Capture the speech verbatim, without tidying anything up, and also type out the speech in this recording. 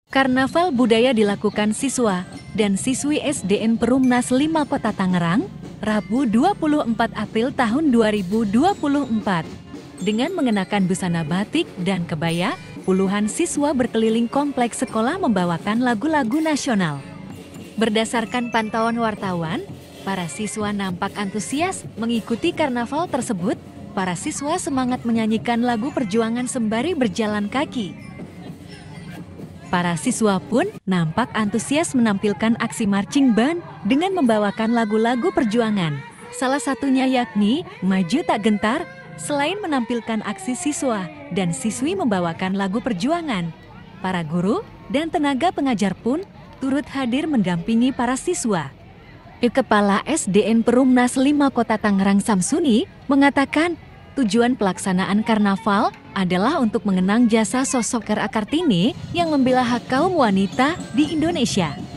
Karnaval budaya dilakukan siswa dan siswi S D N Perumnas lima Kota Tangerang, Rabu dua puluh empat April tahun dua ribu dua puluh empat. Dengan mengenakan busana batik dan kebaya, puluhan siswa berkeliling kompleks sekolah membawakan lagu-lagu nasional. Berdasarkan pantauan wartawan, para siswa nampak antusias mengikuti karnaval tersebut. Para siswa semangat menyanyikan lagu perjuangan sembari berjalan kaki. Para siswa pun nampak antusias menampilkan aksi marching band dengan membawakan lagu-lagu perjuangan. Salah satunya yakni Maju Tak Gentar. Selain menampilkan aksi siswa dan siswi membawakan lagu perjuangan, para guru dan tenaga pengajar pun turut hadir mendampingi para siswa. Kepala S D N Perumnas lima Kota Tangerang Samsuni mengatakan tujuan pelaksanaan karnaval adalah untuk mengenang jasa sosok R A Kartini yang membela hak kaum wanita di Indonesia.